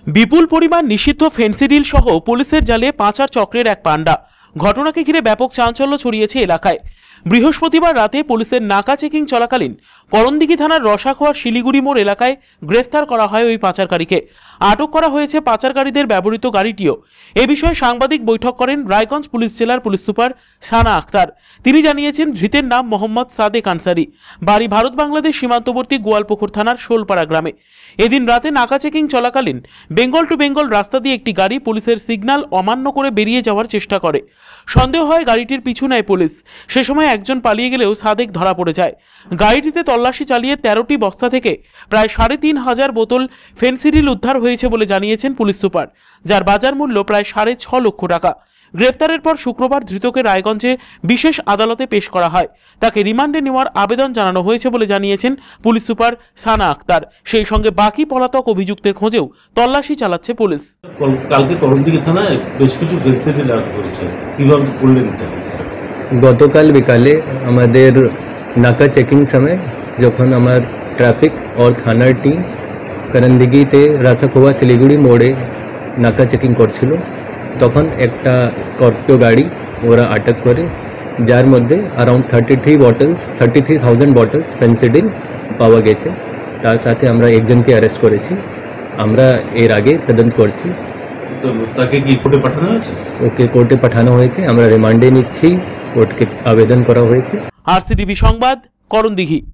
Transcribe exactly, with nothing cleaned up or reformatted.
বিপুল পরিমাণ নিষিদ্ধ ফেন্সিডিল সহ পুলিশের জালে পাচার চক্রের এক পান্ডা। ঘটনাকে ঘিরে ব্যাপক চাঞ্চল্য ছড়িয়েছে এলাকায়। বৃহস্পতিবার রাতে পুলিশের নাকা চেকিং চলাকালীন করণদিঘি থানার রসাখোয়া শিলিগুড়ি মোড় এলাকায় গ্রেফতার করা হয় ওই পাচারকারীকে। আটক করা হয়েছে পাচারকারীদের ব্যবহৃত গাড়িটিও। এ বিষয়ে সাংবাদিক বৈঠক করেন রায়গঞ্জ পুলিশ জেলার পুলিশ সুপার সানা আক্তার। তিনি জানিয়েছেন, ধৃতের নাম মোহাম্মদ সাদেক আনসারি, বাড়ি ভারত বাংলাদেশ সীমান্তবর্তী গোয়ালপুকুর থানার শোলপাড়া গ্রামে। এদিন রাতে নাকা চেকিং চলাকালীন বেঙ্গল টু বেঙ্গল রাস্তা দিয়ে একটি গাড়ি পুলিশের সিগন্যাল অমান্য করে বেরিয়ে যাওয়ার চেষ্টা করে। সন্দেহ হয় গাড়িটির পিছু নেয় পুলিশ। সে সময় একজন পালিয়ে গেলেও সাদেক ধরা পড়ে যায়। গাড়িটিতে তল্লাশি চালিয়ে তেরোটি বস্তা থেকে প্রায় সাড়ে তিন হাজার বোতল ফেন্সিডিল উদ্ধার হয়েছে বলে জানিয়েছেন পুলিশ সুপার, যার বাজার মূল্য প্রায় সাড়ে ছ লক্ষ টাকা। গ্রেফতারের পর শুক্রবার ধৃতকে রায়গঞ্জে বিশেষ আদালতে পেশ করা হয়। তাকে রিমান্ডে নেওয়ার আবেদন জানানো হয়েছে বলে জানিয়েছেন পুলিশ সুপার সানা আক্তার। সেই সঙ্গে বাকি পলাতক অভিযুক্তের খোঁজেও তল্লাশি চালাচ্ছে পুলিশ। কালকে করণদিঘি থানায় বেশ কিছু ফেন্সিডিল আটক করেছে, কিভাবে করলেন? গতকাল বিকালে আমাদের নাকা চেকিং সময় যখন আমার ট্রাফিক और থানার টিম করণদিঘিতে রাসাখোয়া শিলিগুড়ি মোড়ে নাকা চেকিং করছিল, তখন একটা স্করপিও গাড়ি ওরা আটক করে, যার মধ্যে around thirty three bottles thirty three thousand bottles Phensedyl পাওয়া গেছে। তার সাথে আমরা একজনকে অ্যারেস্ট করেছি। আমরা এর আগে তদন্ত করছি। তাকে কি কোর্টে পাঠানো হয়েছে? ওকে কোর্টে পাঠানো হয়েছে। আমরা রিমান্ডে নিচ্ছি, কোর্টকে আবেদন করা হয়েছে। আরসিটিভি সংবাদ, করণদিঘি।